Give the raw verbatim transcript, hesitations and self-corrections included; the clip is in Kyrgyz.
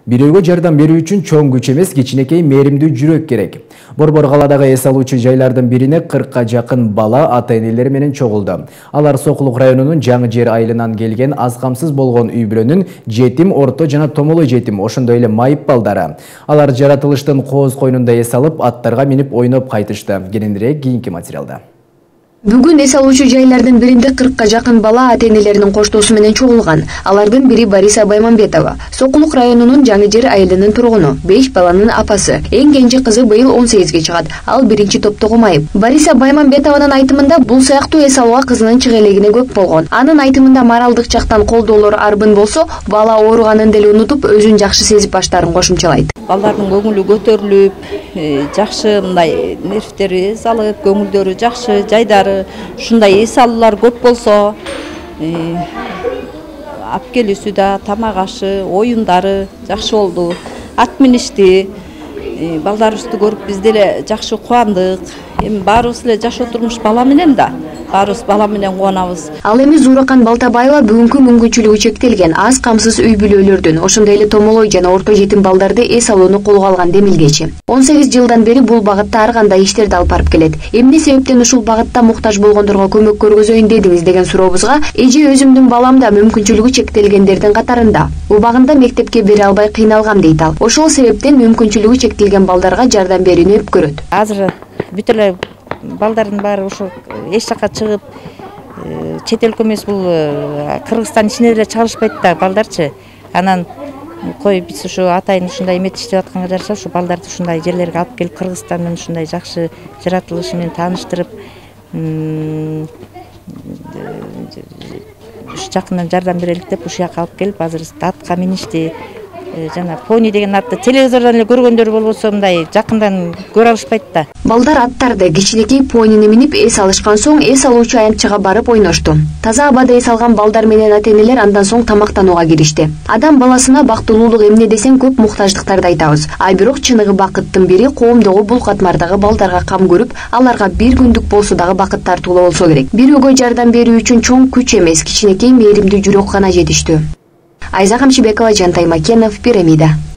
Бирөөгө жардам берүү үчүн чоң күч эмес, кичинекей мээримдүү жүрөк керек. Борбор калаадагы эс алуучу жайлардын бирине кыркка жакын бала ата-энелери менен чогулду. Алар Сокулук районунун Жаңы Жер айылынан келген аз камсыз болгон үй бүлөнүн жетим, орто жана томолой жетим, ошондой эле майып балдары. Алар жаратылыштын кооз койнунда эс алып, аттарга минип ойноп кайтышты. Кененирээк кийинки материалда. Бүгүн эс алуучу жайлардын биринде кыркка жакын бала ата-энелеринин коштоосу менен чогулган. Алардын бири Бариса Баймамбетова, Сокулук районунун Жаңы Жер айылынын тургуну, беш баланын апасы. Эң кенже кызы быйыл он сегизге чыгат. Ал биринчи топтогу майып. Бариса Баймамбетованын айтымында бул сыяктуу эс алууга кызынын чыгелегине көп болгон. Анын айтымында моралдык жактан колдоолор арбын болсо, бала ооруганын деле унутуп, өзүн жакшы сезип баштаарын кошумчалайт. Балдардын көңүлү көтөрүлүп, жакшы мындай нервтери эс алып, көңүлдөрү жакшы, жайдары ушундай эс алуулар көп болсо, ап келүүсү да, тамак ашы, оюндары жакшы болду. Ат миништи, балдарыбызды көрүп биз деле жакшы кубандык. Эми баарыбыз эле жашоо турмуш бала менен да, баарыбыз бала менен кубанабыз. Ал эми Зууракан Балтабаева бүгүнкү мүмкүнчүлүгү чектелген аз камсыз үй бүлөлөрдүн, ошондой эле томолой жана орто жетим балдарды эс алууну колго алган демилгечи. он сегиз жылдан бери бул багытта ар кандай иштерди алып барып келет. Эмне себептен ушул багытта муктаж болгондорго көмөк көргөзөйүн дедиңиз деген сурообузга, эже өзүмдүн балам да мүмкүнчүлүгү чектелгендердин катарында. Убагында мектепке бере албай кыйналгам дейт ал. Ошол себептен мүмкүнчүлүгү чектелген балдарга жардам берүүнү өпкөрөт. Азыр бүт эле балдардын баары ошо эч жака чыгып, чет өлкө эмес, бул Кыргызстан ичине деле чыгарышпайт да балдарчы. Анан кой биз ушу атайын ушундай эметиштеп атканга жараша ушу балдарды ушундай жерлерге алып келип, Кыргызстандын ушундай жакшы жаратылышы менен тааныштырып, ушу жакындан жардам берелик деп ушу жака алып келип, азыр атка миништи. Жана пони деген атты телевизордон эле көргөндөр болбосо, мындай жакындан көрө алышпайт да. Балдар аттарды кичинекей понини минип эс алышкан соң эс алуучу аянтчыга барып ойношту. Таза абада эс алган балдар менен ата-энелер андан соң тамактанууга киришти. Адам баласына бактылуулук эмне десең көп муктаждыктарды айтабыз. А бирок чыныгы бакыттын бири коомдогу бул катмардагы балдарга кам көрүп, аларга бир күндүк болсо дагы бакыт тартуулоо болсо керек. Бирөөгө жардам берүү үчүн чоң күч эмес, кичинекей мээримдүү жүрөк гана жетиштүү. Айза Камчыбекова, Жантай Макенов, Пирамида.